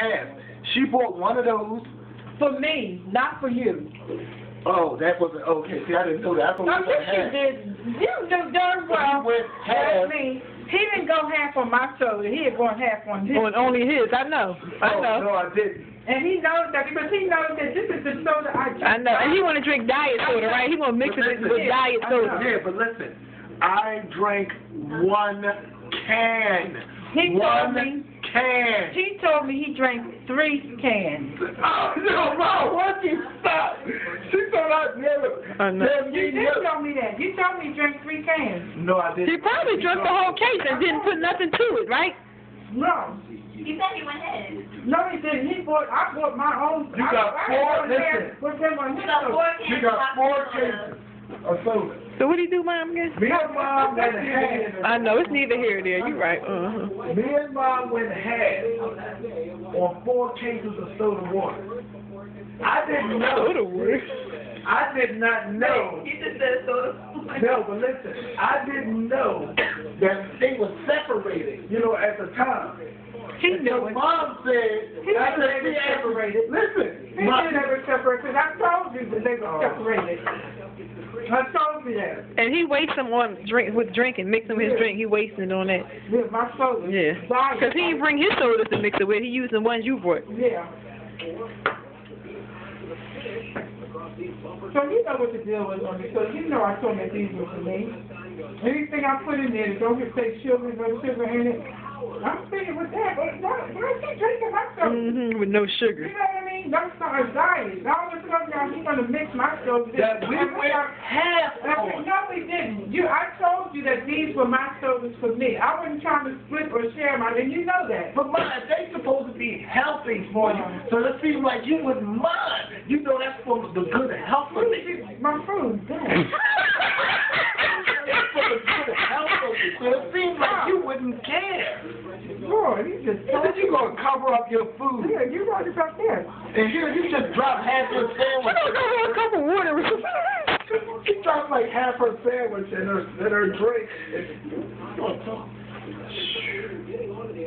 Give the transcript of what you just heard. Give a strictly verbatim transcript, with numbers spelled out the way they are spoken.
half. She bought one of those. For me, not for you. Oh, that wasn't okay. See, I didn't know that. I thought No, it was yes, you half. did. You knew darn So well. he went half. That's me. He didn't go half on my soda. He had gone half on his. On only his. I know. I Oh, know. no, I didn't. And he knows that because he knows that this is the soda I drink. I know. And he want to drink diet soda, right? He want to mix But it listen, with diet I soda. know. Yeah, but listen, I drank one can. He one told me. can. He told me he drank three cans. Oh, no, Mom, why don't you stop? She thought I'd never. I know. never You eaten did up. tell me that. You told me he drank three cans. No, I didn't. He probably drank the whole case and didn't put nothing to it, right? No. He said he went ahead. No, he didn't. He bought. I bought my own. You I, got I four- bought listen. there with them on his You got soda. four cans. You got four cases of soda. So what do you do, Mom, again? Me and Mom went ahead. I know. It's neither here nor there. You're right. Uh-huh. Me and Mom went ahead on four cases of soda water. I didn't know. Soda water. I did not know. He just said soda. No, but listen, I didn't know that they were separated, you know, at the time. He knew it. Mom said, He I knew said, they were she asked- separated. listen, He my- knew they were separated because I told you that they were Oh. separated. I told you that. And he wastes them on drink with drinking, mixing with his drink. He wasting on that. Yeah, my soda. Yeah. Diet. Because he didn't bring his sodas to mix it with. He used the ones you brought. Yeah. So you know what the deal was on me. So you know I told you these were for me. Anything I put in there that don't say sugar, no sugar in it, I'm thinking with that. But no, I keep drinking my soda. Mm-hmm. With no You sugar. know what I mean? That's not a diet. I was telling y'all he's gonna mix my soda. that we went half And I said, on. no, we didn't. You, I told you that these were my sodas for me. I wasn't trying to split or share mine, and you know that. But mine, they supposed to be healthy for you. So it seems like you wouldn't mind. You know that's for the good health of me. My food, damn. That's for the good health of me. So it seems like you wouldn't care. Lord, you just And then you gonna cover up your food. Yeah, you right about that. And here you just drop half your I sandwich. don't know a cup of water. She dropped like half her sandwich and her and her drink.